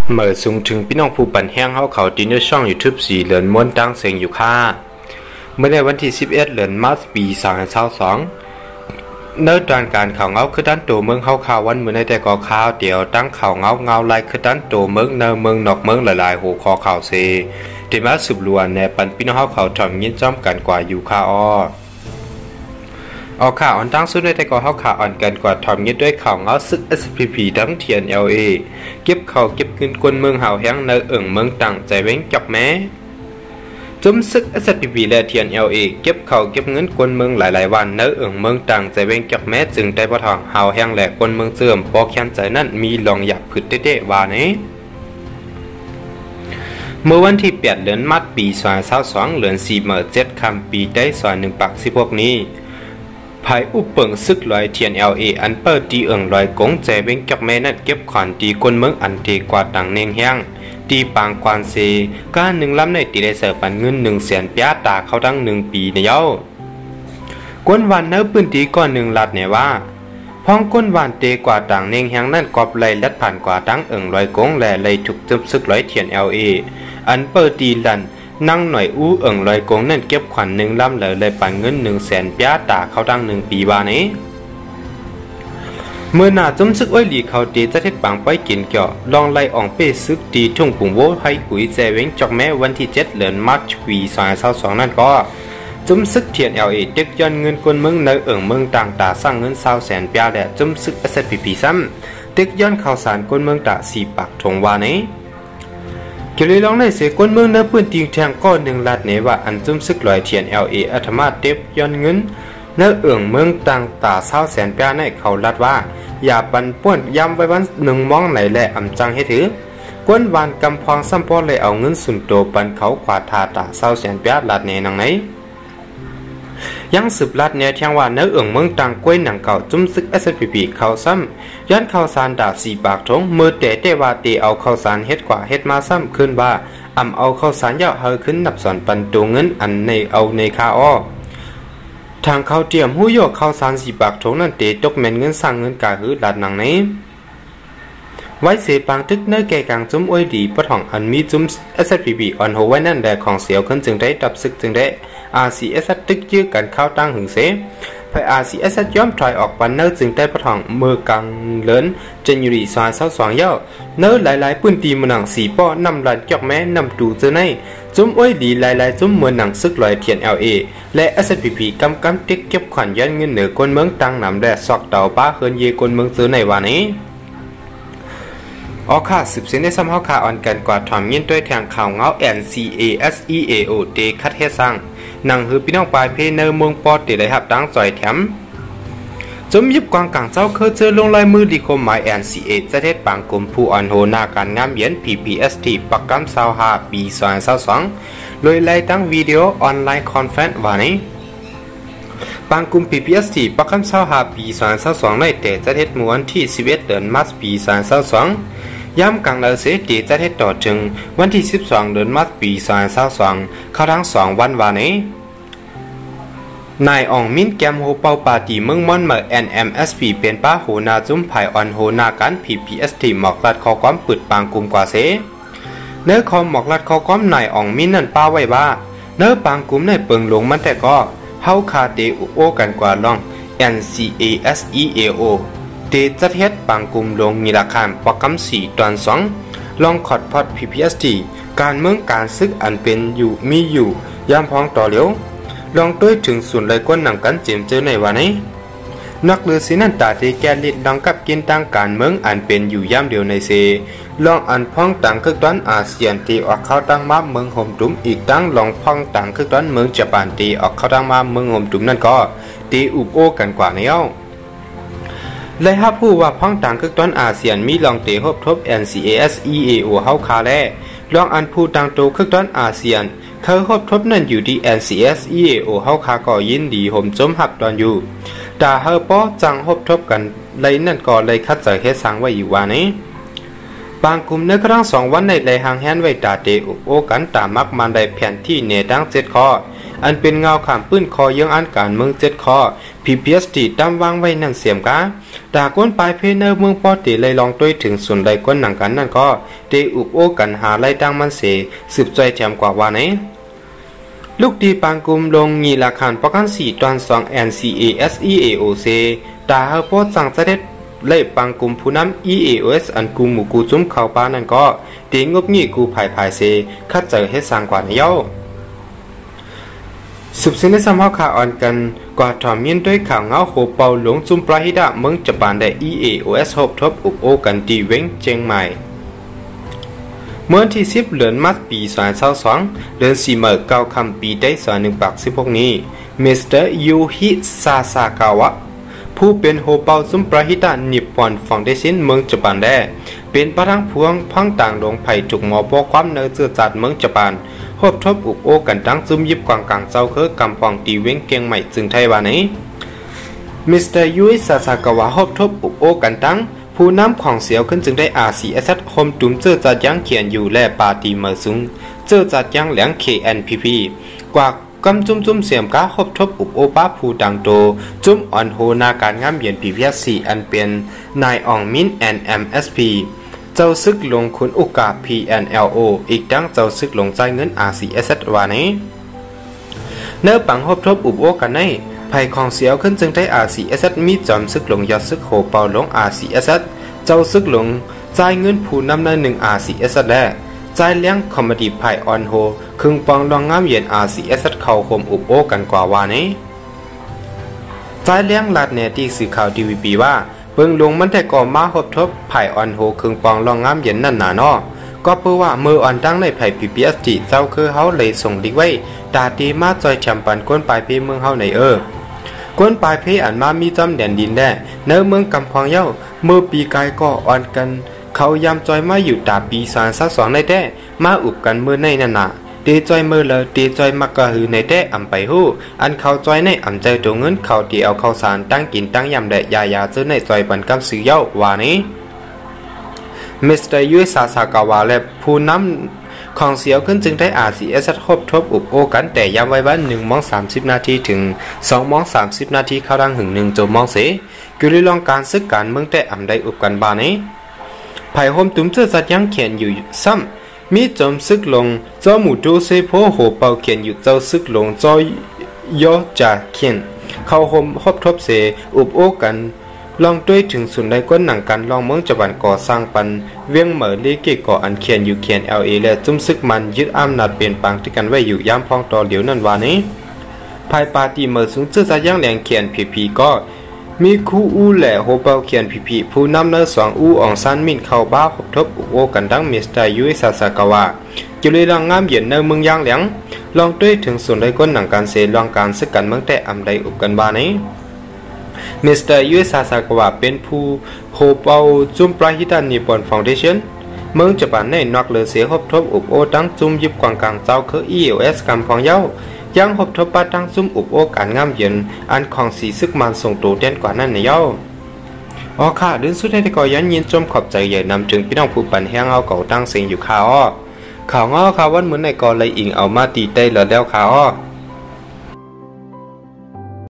เมื่อสูงถึงพี่น้องผู้ปั่นแห้งเขาตีในช่อง YouTube 4เหรียญม้วนตั้งเสียงอยู่ค่าเมื่อในวันที่11เหรียญมาร์ชปี2022เนื้อด้านการข่าวเงาคือด้านตัวเมืองเขาข่าววันเมื่อในแต่ก่อข่าวเดียวตั้งข่าวเงาลายคือด้านตัวเมืองเนื้อเมืองนอกเมืองหลายๆหัวคอข่าวเซเดมาสืบล้วนในปั่นพี่น้องเขาถ่อมยินจ้อมกันกว่าอยู่ค่าเอาข่าวอ่อนตั้งสุดในแต่ก่อข่าวอ่อนกันกว่าถ่อมยินด้วยข่าวเงาซึก SPP ทั้ง TNLA เก็บเงินกวนเมืองหาวแห้งในเมืองต่างใจเว้งจับแม้จุ่มซึก SPP และ TNLA เก็บเงินกวนเมืองหลายวันในเมืองต่างใจเว้งจับแม้จึงได้บ่ทองหาวแห้งและกวนเมืองเสื่อมปอกแขนใจนั้นมีลองหยับผึดเตะว่านี้เมื่อวันที่8เดือนมีนาคมปี2022เดือน4เมื่อ7ค่ำปีได้116นี้ภายอุปเปิงซึกลอย TNLA อันเปิดตีลอยกงใจเว้งจับแม่นั้นเก็บขวัญตีกวนเมืองอันตีกว่าต่างเนียงแห้งตีปางกวานเซก้าหนึ่งลำในตีได้เสิร์ฟปันเงิน100,000ปีตาเขาตั้ง1ปีในเย้ากวนวันเนื้อปืนตีก่อน1ลัดเนี่ยว่าพ้องก้นวานเตกว่าต่างเนียงแห้งนั่นกอบไหลลัดผ่านกว่าตั้งลอยกงและไหลถูกจุบซึกลอย TNLA อันเปิดตีลันนั่งหน่อยอู้ลอยกงนั่นเก็บขวัญ1ลำเลยปันเงิน100,000ปีตาเขาตั้ง1ปีบานี้เมื่อหน้าจุ่มซึกอ้อยหลีเขาตีจะเท็ดปังไปกินเกี่ยวลองไล่อ่องเป้ซึกตีทุ่งปุ่งโวให้กุยแจเว้งจอกแม้วันที่7เดือนมีนาคมปี2022นั่นก็จุ่มซึก TNLA ตึกย้อนเงินคนเมืองในเมืองต่างตาสร้างเงิน20,000ปีและจุ่มซึก SPP ซ้ำตึกย้อนข่าวสารคนเมืองตา4ปากทงวานี้เกี่ยวลองในเสกคนเมืองในปืนตีแทงก้อน1ลัดเนว่าอันจุ่มซึกลอย TNLA อัตมาเต็บย้อนเงินในเมืองต่างตา20,000ปีในเขาลัดว่าอย่าปันป่วนย้ำไว้วัน1มองไหนแหละอำจังให้ถือกวนวานกำพองซ้ำพอเลยเอาเงินสุนโตปันเขาขวาทาตา20,000ปีลัดเนนังไหนยังสืบลัดเนี่ยเที่ยงว่าเนื้อเมืองต่างกล้วยหนังเก่าจุ่มซึก SPP เขาซ้ำย้อนข่าวสารดาบ4ปากทงมือแต่ว่าตีเอาข่าวสารเฮ็ดกว่าเฮ็ดมาซ้ำขึ้นว่าเอาข่าวสารยาวเฮาขึ้นนับสอนปันตัวเงินอันในเอาในคาอ้อทางเขาเตรียมหู้โยกข่าวสาร4ปากทงนั่นเตตกแม่นเงินสร้างเงินกาหือลัดหนังนี้ไว้เสปังตึกเนื้อแก่กลางจุ่มอ้อยดีปะถ่องอันมีจุ่ม SPP อ่อนโหไว้นั่นแหละของเสียวขึ้นจึงได้ดับซึกจึงได้RCS ตึกยื้อกันเข้าตั้งหึงเสภาย RCS ย่อมถอยออกปันเนื้อจึงได้ปะถ่องมือกลางเลินจันยูรี22เย้าเนื้อหลายๆปืนตีมือหนัง4ป้อนำลันจอกแม้นำตูเจอในจุ่มอ้อยดีหลายๆจุ่มมือหนังซึกลอย TNLA และ SPP กำติ๊กเก็บขวัญย้อนเงินเหนือคนเมืองตั้งนำและซอกเต่าป้าเฮินเยคนเมืองซื้อในวันนี้ออค่ะสืบเส้นได้ซ้ำเฮาข่าวอ่อนกันกว่าถ่อมยินด้วยทางข่าวเงา NCASEAO เตคัดเฮ็ดสร้างนังหือพี่น้องปลายเพเนอร์เมืองปอดเตได้รับตั้งจอยแถมจมยิบกวางกลางเจ้าเคยเจอลงลายมือดีคมหมาย NCA จะเทศปางกลมผู้อ่อนโหนาการงามเย็น PPST ปักกำ25ปี2022โดยไล่ตั้งวิดีโอออนไลน์คอนเฟรนซ์วันนี้ปางกลุ่ม PPST ปักกำ25ปี2022ในแต่จะเทศมวนที่11เดือนมีนาคมปี2022ย้ำกลางเดือนเสตีจะเทศต่อถึงวันที่12เดือนมีนาคมปี2022เข้าทั้ง2วันวันนี้นายอ่องมิ้นแกมโฮเปาปาตีเมืองม่อนเมื่อ NMSP เป็นป้าโหนาจุ้มภายออนโหนาการ PPST หมอกลัดข้อความปืดปางกลุ่มกว่าเสเนื้อคอมหมอกลัดข้อความนายอ่องมิ้นนั่นป้าไว้ว่าเนื้อปางกลุ่มในเปิงหลงมันแต่ก็เฮาคาเตอุโอกันกว่าล่อง NCASEAO เตจัดเฮ็ดปางกลุ่มลงมีราคาประกำ4ตอน2ลองขอดพอด PPST การเมืองการซึกอันเป็นอยู่มีอยู่ย่ำพ้องต่อเหลียวลองด้วยถึงส่วนไรก้นหนังกันเจียมเจอในวันนี้นักลือสินันตาเตแกลิดดังกับกินต่างการเมืองอันเป็นอยู่ย่ำเดียวในเซลองอันพ้องต่างคึกต้นอาเซียนตีออกเข้าตั้งมาเมืองห่มตุ้มอีกตั้งลองพ้องต่างคึกต้นเมืองญี่ปุ่นตีออกเข้าตั้งมาเมืองห่มตุ้มนั่นก็ตีอุบโอกันกว่าเนี้ยเลยฮับผู้ว่าพ้องต่างคึกต้นอาเซียนมีลองเตะฮบทบ NCASEAO เฮาคาแลลองอันผู้ต่างโตคึกต้นอาเซียนเคยคบทบนั่นอยู่ที่ NCASEAO เฮาคาก็ยินดีห่มจมหับตอนอยู่แต่เฮาป้อจังคบทบกันเลยนั่นก็เลยคัดใจเฮ็ดสร้างไว้อยู่ว่านี้บางกลุ่มในครั้ง2วันในเลยหางแฮนไว้ตาเตโอกันตามักมันได้แผนที่เนตั้ง7ข้ออันเป็นเงาขามปื้นคอยังอันการเมือง7ข้อ PPST ตามวางไว้นั่นเสียมกาดากวนปลายเพเนอร์เมืองปอติเลยลองด้วยถึงส่วนใดกวนหนังกันนั่นก็ได้อุบโอกันหาไล่ดังมันเสสืบใจแถมกว่าไหนลูกดีปางกุมลงมีราคาประกัน4ตอน2 NCASEAOC ตาเฮาโพดสั่งเสด็จเล่ปังกุมผู้นำ EAOS อันกุมหมู่กูจุ้มเข้าป้านั่นก็เตงบงี้กูภายเซคัดเจอให้สร้างกว่าในเย้าสืบสินได้ซ้ำเฮาข่าวอ่อนกันกว่าถอมยินด้วยข่าวเงาโหเปาหลงจุมปราหิดะเมืองญี่ปุ่นได้ EAOS ฮบทบอุบโอกันตีเว้งเจียงใหม่เมื่อที่10เดือนมัดปี2022เดือน4เมื่อ9คำปีได้2116นี้มิสเตอร์ยูฮิซาซากาวะผู้เป็นโฮเปาซุมปราหิตะนิปปอนฟาวเดชั่นเมืองญี่ปุ่นได้เป็นประธานพวงพังต่างลงไผ่ถูกหมอปอความเนื้อเจือจัดเมืองญี่ปุ่นฮบทบอุบโอกันตั้งซุมยิบกวางกลางเจ้าคือกำปองตีเว้งเกียงใหม่จึงไทยวานี้มิสเตอร์ยูฮิซาซากาวะฮบทบอุบโอกันตั้งผู้นำของเสียวขึ้นจึงได้RCSคมตุ่มเจอจัดยังเขียนอยู่และปาตีเมอร์ซุงเจอจัดยังเหลียง KNPP กว่ากำจุ่มเสียมก้าฮบทบอุบโอป้าผู้ดังโตจุ่มอ่อนโหนาการงามเย็น PPSC อันเป็นนายอ่องมิน NMSP เจ้าซึกลงคุณอุกา PNLO อีกดังเจ้าซึกลงใจเงินRCS วานี้เนื้อปังฮบทบอุบโอกันในภัยของเสียวขึ้นจึงได้RCSมีจอมซึกหลงยอดซึกโหเปาหลงRCSเจ้าซึกหลงจ่ายเงินผู้นำใน1 RCS และจ่ายเลี้ยงคอมเมดี้ไพ่ออนโฮครึ่งปองรองงามเย็นRCSเข้าคมอุบโอกันกว่าวานี้จ่ายเลี้ยงลัดเนติสื่อข่าว DVB ว่าเบิ่งลงมันแต่ก่อมาฮบทบไพ่ออนโฮครึ่งปองรองงามเย็นนั่นหนาเนาะก็เพื่อว่ามืออ่อนตั้งในไผ่ PPST เจ้าคือเฮาเลยส่งลิงไว้ตาตีมาจอยแชมปันก้นปลายเพเมืองเฮาในก้นปลายเพอันมามีจำแดนดินแน่เนื้อเมืองกำพองเย้าเมื่อปีกายก็อ่อนกันเขายำจอยมาอยู่ตาปี2022ในแท้มาอุบกันเมื่อในนั่นน่ะเตจอยเมื่อเลยเตจอยมักกะหือในแท้อำไปฮู้อันเขาจอยในอำใจตัวเงินเขาเดียวเขาสารตั้งกินตั้งยำแดะยาซื้อในจอยบันกำซื้อเย้าว่านี้มิสเตอร์ยูซาซากาวะและผู้นำของเสียวขึ้นจึงได้RCSครบทบอุบโอกันแต่ย้ำไว้ว่า1:30 นาทีถึง2:30 นาทีเข้าดังหึง1 โจมองเสกุลิลองการซึกการเมืองแต่อำได้อุบกันบานี้ไผ่โฮมตุ้มเจือจัดยังเขียนอยู่ซ้ำมีจอมซึกลงเจ้าหมู่โจเซโพโหเปาเขียนอยู่เจ้าซึกลงจอยยอจ่าเขียนเข้าโฮมครบทบเสอุบโอกันลองด้วยถึงส่วนใดก้นหนังกันลองเมืองจังหวัดก่อสร้างปันเวียงเหมอเลเกก่ออันเขียนอยู่เขียน LA และจุ่มซึกมันยึดอำนาจเปลี่ยนปังที่กันไว้อยู่ย่ำพองต่อเหลียวนั่นวานี้ภายปาตีเมอร์สูงเจื้อซาย่างแหลงเขียนพีก็มีคู่อู้แหล่โฮเปาเขียนพีผู้นำเนื้อ2อู้อองซันมินเข้าบ้าคบทบอุโอกันดังมิสเตอร์ยูซาซากาวะจุลีลองงามเย็นเนื้อเมืองย่างแหลงลองด้วยถึงส่วนใดก้นหนังการเสลองการซึกกันเมืองแต่อำใดอุบกันบานี้มิสเตอร์ยูซาซากาวะเป็นผู้โฮเปาจุมปราหิตานิปปอนฟาวเดชั่นเมืองญี่ปุ่นในนอกเลือเสียฮบทบอุบโอตั้งจุมยิบกวางกลางเจ้าคือ EOS กำพองเย้ายังฮบทบปาตั้งจุมอุบโอการงามเย็นอันของสีซึกมันส่งตัวเด่นกว่านั้นในเย้าอ๋อค่ะเดินสุดท้ายก็ยันยินจมขอบใจใหญ่นำถึงพี่น้องผู้ปั่นแห้งเอาเก่าตั้งเสียงอยู่ข่าวอ้อข่าวง้อข่าววันเหมือนในกอเลยอิงเอามาตีได้แล้วข่าวอ้อ